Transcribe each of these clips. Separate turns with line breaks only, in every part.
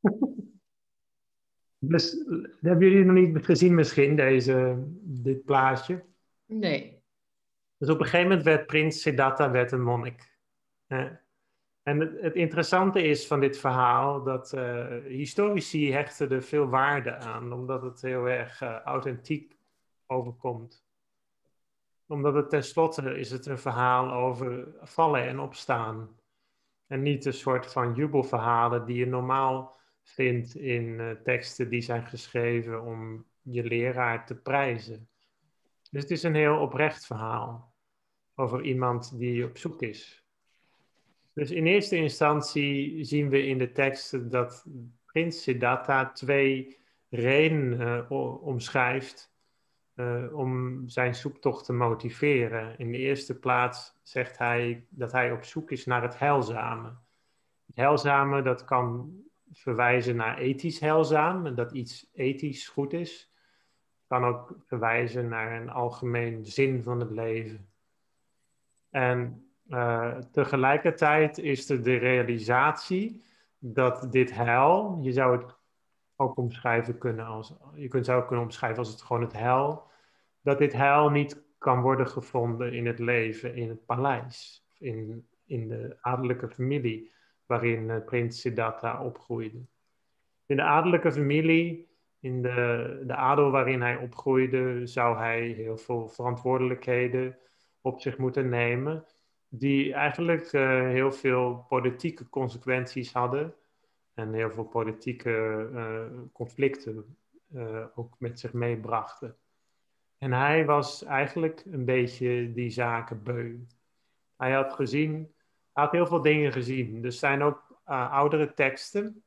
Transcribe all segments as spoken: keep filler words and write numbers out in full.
Dus hebben jullie nog niet gezien misschien, deze, dit plaatje?
Nee.
Dus op een gegeven moment werd prins Siddhartha werd een monnik. Eh, En het, het interessante is van dit verhaal dat eh, historici hechten er veel waarde aan, omdat het heel erg eh, authentiek overkomt. Omdat het tenslotte is het een verhaal over vallen en opstaan. En niet een soort van jubelverhalen die je normaal vindt in uh, teksten die zijn geschreven om je leraar te prijzen. Dus het is een heel oprecht verhaal over iemand die op zoek is. Dus in eerste instantie zien we in de tekst dat prins Siddhartha twee redenen uh, omschrijft uh, om zijn zoektocht te motiveren. In de eerste plaats zegt hij dat hij op zoek is naar het heilzame. Het heilzame, dat kan verwijzen naar ethisch heilzaam, en dat iets ethisch goed is. Het kan ook verwijzen naar een algemeen zin van het leven. En uh, tegelijkertijd is er de realisatie dat dit heil, je zou het ook omschrijven kunnen als, je kunt het ook kunnen omschrijven als het gewoon het heil, dat dit heil niet kan worden gevonden in het leven in het paleis, in, in de adellijke familie waarin uh, prins Siddhartha opgroeide. In de adellijke familie, in de, de adel waarin hij opgroeide, zou hij heel veel verantwoordelijkheden op zich moeten nemen, die eigenlijk uh, heel veel politieke consequenties hadden en heel veel politieke uh, conflicten uh, ook met zich meebrachten. En hij was eigenlijk een beetje die zaken beu. Hij had gezien, hij had heel veel dingen gezien. Er zijn ook uh, oudere teksten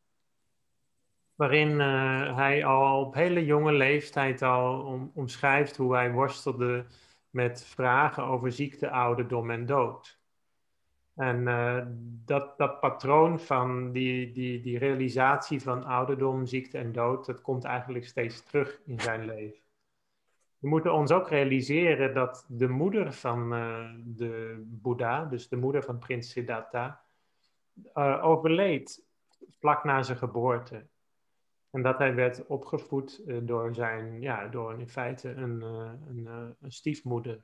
waarin uh, hij al op hele jonge leeftijd al om, omschrijft hoe hij worstelde met vragen over ziekte, ouderdom en dood. En uh, dat, dat patroon van die, die, die realisatie van ouderdom, ziekte en dood, dat komt eigenlijk steeds terug in zijn leven. We moeten ons ook realiseren dat de moeder van uh, de Boeddha, dus de moeder van prins Siddhartha, uh, overleed vlak na zijn geboorte. En dat hij werd opgevoed uh, door zijn, ja, door in feite een, uh, een, uh, een stiefmoeder.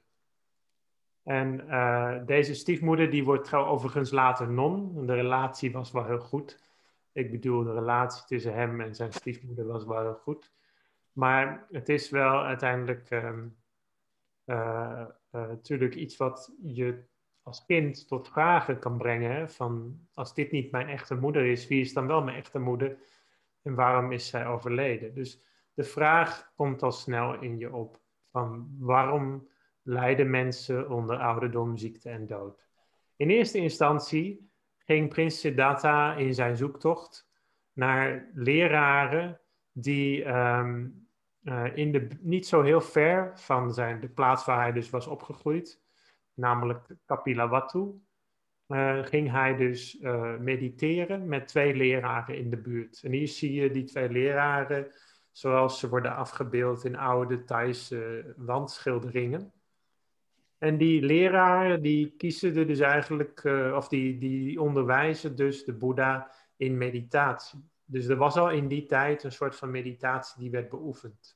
En uh, deze stiefmoeder die wordt trouw overigens later non. De relatie was wel heel goed. Ik bedoel, de relatie tussen hem en zijn stiefmoeder was wel heel goed. Maar het is wel uiteindelijk um, uh, uh, natuurlijk iets wat je als kind tot vragen kan brengen. Hè? Van, als dit niet mijn echte moeder is, wie is dan wel mijn echte moeder? En waarom is zij overleden? Dus de vraag komt al snel in je op. Van waarom lijden mensen onder ouderdom, ziekte en dood? In eerste instantie ging prins Siddhartha in zijn zoektocht naar leraren die um, uh, in de, niet zo heel ver van zijn, de plaats waar hij dus was opgegroeid, namelijk Kapilavatthu, uh, ging hij dus uh, mediteren met twee leraren in de buurt. En hier zie je die twee leraren zoals ze worden afgebeeld in oude Thaise wandschilderingen. En die leraren die kiezen er dus eigenlijk, uh, of die, die onderwijzen dus de Boeddha in meditatie. Dus er was al in die tijd een soort van meditatie die werd beoefend.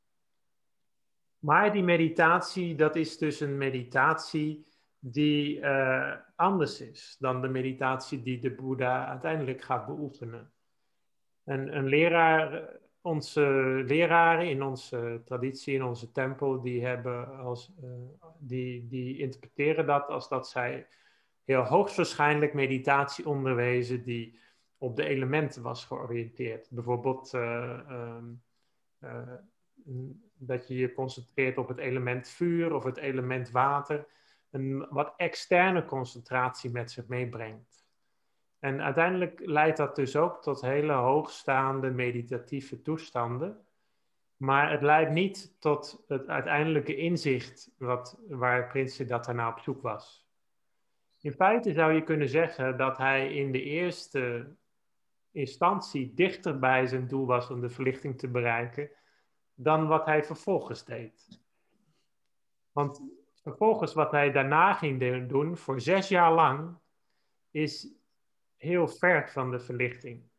Maar die meditatie, dat is dus een meditatie die uh, anders is dan de meditatie die de Boeddha uiteindelijk gaat beoefenen. En een leraar, onze leraren in onze traditie, in onze tempel, die, hebben als, uh, die, die interpreteren dat als dat zij heel hoogstwaarschijnlijk meditatie onderwezen die op de elementen was georiënteerd. Bijvoorbeeld uh, um, uh, dat je je concentreert op het element vuur of het element water. Een wat externe concentratie met zich meebrengt. En uiteindelijk leidt dat dus ook tot hele hoogstaande meditatieve toestanden. Maar het leidt niet tot het uiteindelijke inzicht wat, waar prins Siddhartha naar op zoek was. In feite zou je kunnen zeggen dat hij in de eerste instantie dichter bij zijn doel was om de verlichting te bereiken dan wat hij vervolgens deed. Want vervolgens wat hij daarna ging doen, voor zes jaar lang, is heel ver van de verlichting.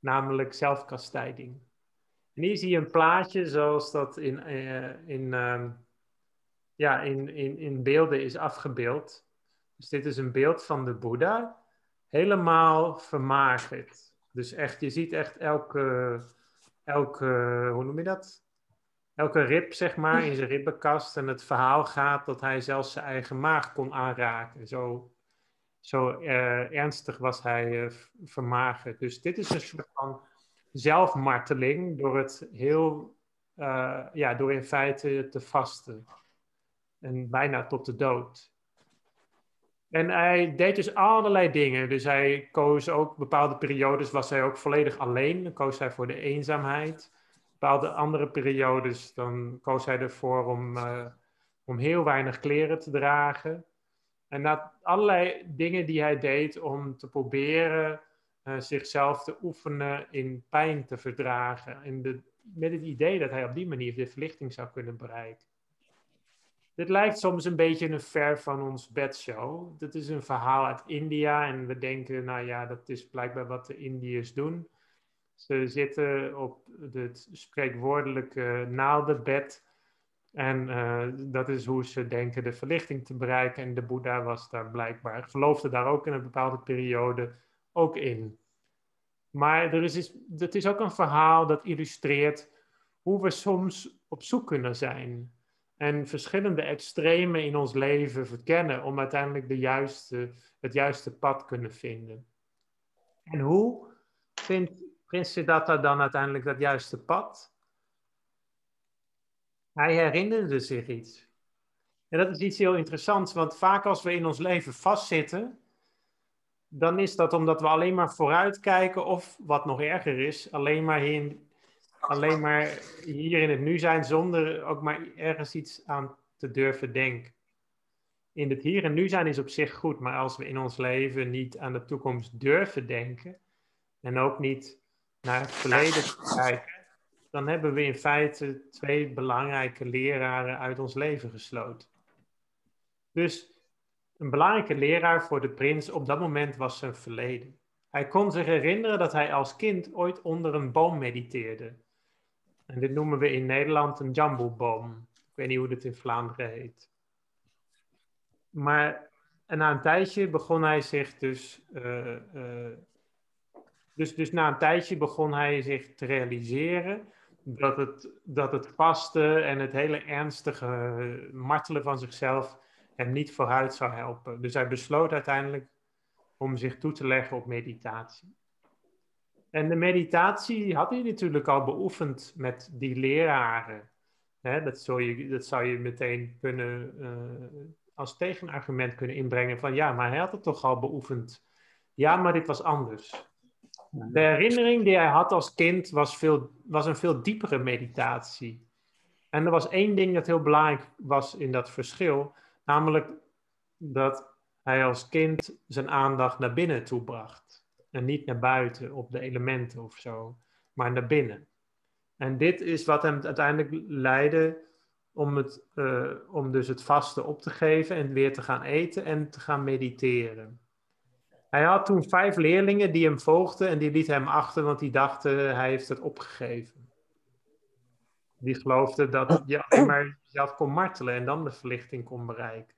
namelijk zelfkastijding. En hier zie je een plaatje zoals dat in, uh, in, uh, ja, in, in, in beelden is afgebeeld. Dus dit is een beeld van de Boeddha, helemaal vermagerd. Dus echt, je ziet echt elke, elke, hoe noem je dat? Elke rib, zeg maar, in zijn ribbenkast. En het verhaal gaat dat hij zelfs zijn eigen maag kon aanraken. Zo, zo uh, ernstig was hij uh, vermagerd. Dus dit is een soort van zelfmarteling door het heel, uh, ja, door in feite te vasten. En bijna tot de dood. En hij deed dus allerlei dingen. Dus hij koos ook, bepaalde periodes was hij ook volledig alleen. Dan koos hij voor de eenzaamheid. Bepaalde andere periodes, dan koos hij ervoor om, uh, om heel weinig kleren te dragen. En dat allerlei dingen die hij deed om te proberen uh, zichzelf te oefenen in pijn te verdragen. En de, met het idee dat hij op die manier de verlichting zou kunnen bereiken. Dit lijkt soms een beetje een ver van ons bedshow. Dit is een verhaal uit India en we denken, nou ja, dat is blijkbaar wat de Indiërs doen. Ze zitten op het spreekwoordelijke naaldenbed en uh, dat is hoe ze denken de verlichting te bereiken. En de Boeddha was daar blijkbaar, geloofde daar ook in een bepaalde periode ook in. Maar er is, het is ook een verhaal dat illustreert hoe we soms op zoek kunnen zijn. En verschillende extremen in ons leven verkennen om uiteindelijk de juiste, het juiste pad kunnen vinden. En hoe vindt Prins Siddhartha dan uiteindelijk dat juiste pad? Hij herinnerde zich iets. En dat is iets heel interessants, want vaak als we in ons leven vastzitten, dan is dat omdat we alleen maar vooruitkijken of, wat nog erger is, alleen maar, in, alleen maar hier in het nu zijn zonder ook maar ergens iets aan te durven denken. In het hier en nu zijn is op zich goed, maar als we in ons leven niet aan de toekomst durven denken en ook niet naar het verleden kijken, dan hebben we in feite twee belangrijke leraren uit ons leven gesloten. Dus een belangrijke leraar voor de prins op dat moment was zijn verleden. Hij kon zich herinneren dat hij als kind ooit onder een boom mediteerde. En dit noemen we in Nederland een jamboeboom. Ik weet niet hoe dit in Vlaanderen heet. Maar en na een tijdje begon hij zich dus, uh, uh, dus... Dus na een tijdje begon hij zich te realiseren dat het, dat het vasten en het hele ernstige martelen van zichzelf hem niet vooruit zou helpen. Dus hij besloot uiteindelijk om zich toe te leggen op meditatie. En de meditatie had hij natuurlijk al beoefend met die leraren. Hè, dat, zou je, dat zou je meteen kunnen, uh, als tegenargument kunnen inbrengen van ja, maar hij had het toch al beoefend. Ja, maar dit was anders. De herinnering die hij had als kind was, veel, was een veel diepere meditatie. En er was één ding dat heel belangrijk was in dat verschil, namelijk dat hij als kind zijn aandacht naar binnen toe bracht. En niet naar buiten op de elementen of zo, maar naar binnen. En dit is wat hem uiteindelijk leidde om, het, uh, om dus het vasten op te geven en weer te gaan eten en te gaan mediteren. Hij had toen vijf leerlingen die hem volgden en die lieten hem achter, want die dachten hij heeft het opgegeven. Die geloofden dat je alleen maar jezelf kon martelen en dan de verlichting kon bereiken.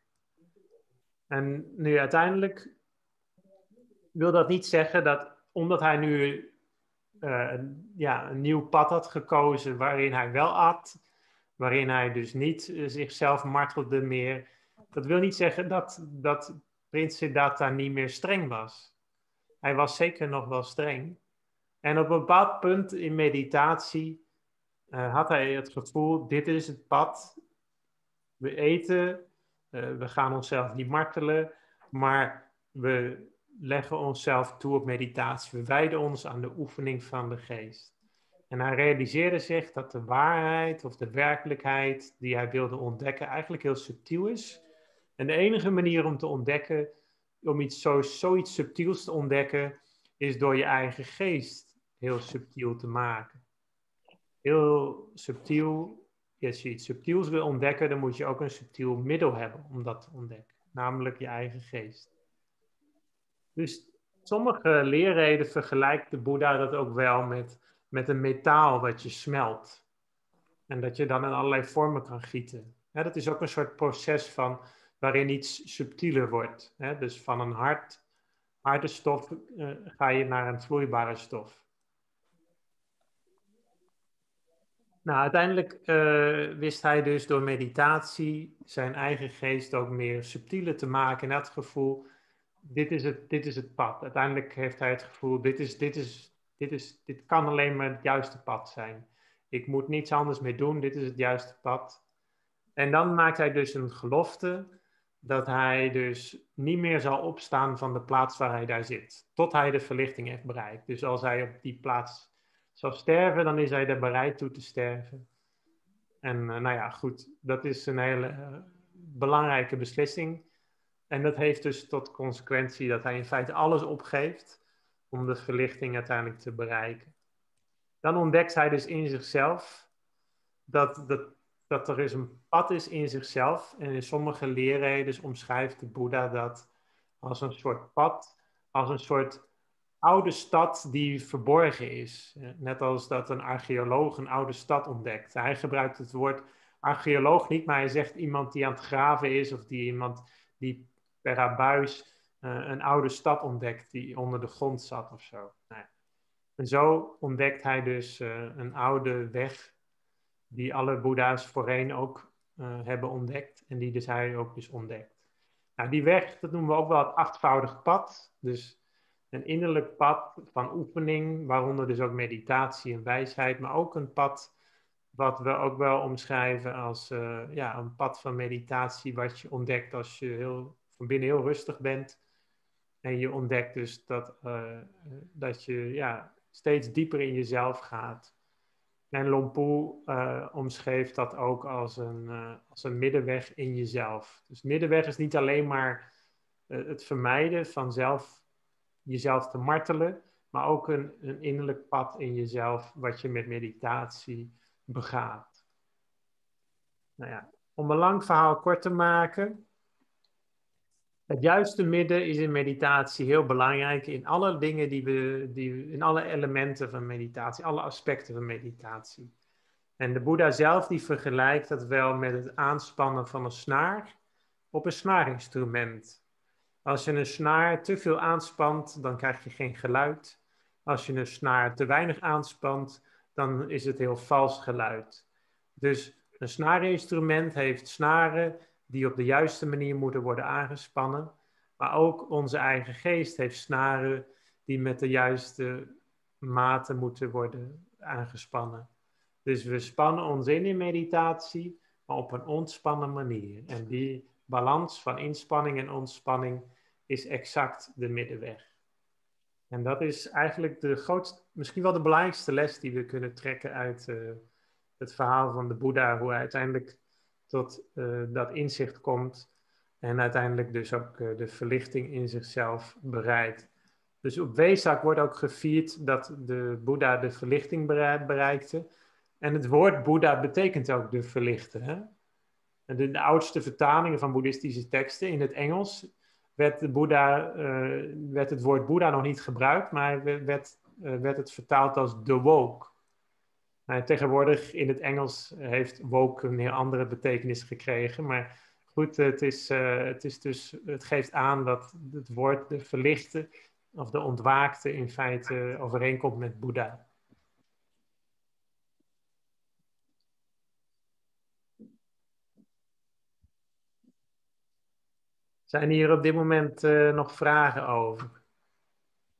En nu uiteindelijk wil dat niet zeggen dat omdat hij nu uh, ja, een nieuw pad had gekozen waarin hij wel at, waarin hij dus niet uh, zichzelf martelde meer. Dat wil niet zeggen dat, dat Prins Siddhartha niet meer streng was. Hij was zeker nog wel streng. En op een bepaald punt in meditatie uh, had hij het gevoel, dit is het pad. We eten, uh, we gaan onszelf niet martelen, maar we leggen onszelf toe op meditatie. We wijden ons aan de oefening van de geest. En hij realiseerde zich dat de waarheid of de werkelijkheid die hij wilde ontdekken eigenlijk heel subtiel is. En de enige manier om te ontdekken, om iets zo, zoiets subtiels te ontdekken, is door je eigen geest heel subtiel te maken. Heel subtiel. Als je iets subtiels wil ontdekken, dan moet je ook een subtiel middel hebben om dat te ontdekken. Namelijk je eigen geest. Dus Sommige leerreden vergelijkt de Boeddha dat ook wel met, met een metaal wat je smelt. En dat je dan in allerlei vormen kan gieten. Ja, dat is ook een soort proces van, waarin iets subtieler wordt. Hè? Dus van een hard, harde stof uh, ga je naar een vloeibare stof. Nou, uiteindelijk uh, wist hij dus door meditatie zijn eigen geest ook meer subtieler te maken. En dat gevoel, dit is het, dit is het pad. Uiteindelijk heeft hij het gevoel, dit, is, dit, is, dit, is, dit kan alleen maar het juiste pad zijn. Ik moet niets anders meer doen, dit is het juiste pad. En dan maakt hij dus een gelofte dat hij dus niet meer zal opstaan van de plaats waar hij daar zit. Tot hij de verlichting heeft bereikt. Dus als hij op die plaats zal sterven, dan is hij er bereid toe te sterven. En uh, nou ja, goed, dat is een hele uh, belangrijke beslissing. En dat heeft dus tot consequentie dat hij in feite alles opgeeft om de verlichting uiteindelijk te bereiken. Dan ontdekt hij dus in zichzelf dat, dat, dat er dus een pad is in zichzelf. En in sommige leerreden omschrijft de Boeddha dat als een soort pad, als een soort oude stad die verborgen is. Net als dat een archeoloog een oude stad ontdekt. Hij gebruikt het woord archeoloog niet, maar hij zegt iemand die aan het graven is of die iemand die per abuis uh, een oude stad ontdekt die onder de grond zat of zo. Nou ja. En zo ontdekt hij dus uh, een oude weg die alle boeddha's voorheen ook uh, hebben ontdekt en die dus hij ook dus ontdekt. Nou, die weg, dat noemen we ook wel het achtvoudig pad. Dus een innerlijk pad van oefening, waaronder dus ook meditatie en wijsheid, maar ook een pad wat we ook wel omschrijven als uh, ja, een pad van meditatie wat je ontdekt als je heel, van binnen heel rustig bent. En je ontdekt dus dat, uh, dat je ja, steeds dieper in jezelf gaat. En Lompoe uh, omschreef dat ook als een, uh, als een middenweg in jezelf. Dus middenweg is niet alleen maar uh, het vermijden van zelf, jezelf te martelen, maar ook een, een innerlijk pad in jezelf wat je met meditatie begaat. Nou ja, om een lang verhaal kort te maken. Het juiste midden is in meditatie heel belangrijk in alle dingen die we, die we, in alle elementen van meditatie, alle aspecten van meditatie. En de Boeddha zelf die vergelijkt dat wel met het aanspannen van een snaar op een snaarinstrument. Als je een snaar te veel aanspant, dan krijg je geen geluid. Als je een snaar te weinig aanspant, dan is het heel vals geluid. Dus een snaarinstrument heeft snaren die op de juiste manier moeten worden aangespannen. Maar ook onze eigen geest heeft snaren die met de juiste mate moeten worden aangespannen. Dus we spannen ons in in meditatie, maar op een ontspannen manier. En die balans van inspanning en ontspanning is exact de middenweg. En dat is eigenlijk de grootste, misschien wel de belangrijkste les die we kunnen trekken uit uh, het verhaal van de Boeddha. Hoe hij uiteindelijk tot uh, dat inzicht komt en uiteindelijk dus ook uh, de verlichting in zichzelf bereikt. Dus op Wesak wordt ook gevierd dat de Boeddha de verlichting bereikte. En het woord Boeddha betekent ook de verlichte. Hè? De, de oudste vertalingen van boeddhistische teksten in het Engels werd, de Boeddha, uh, werd het woord Boeddha nog niet gebruikt, maar werd, uh, werd het vertaald als the woke. Uh, tegenwoordig in het Engels heeft woke een heel andere betekenis gekregen, maar goed, het, is, uh, het, is dus, het geeft aan dat het woord de verlichte of de ontwaakte in feite overeenkomt met Boeddha. Zijn hier op dit moment uh, nog vragen over?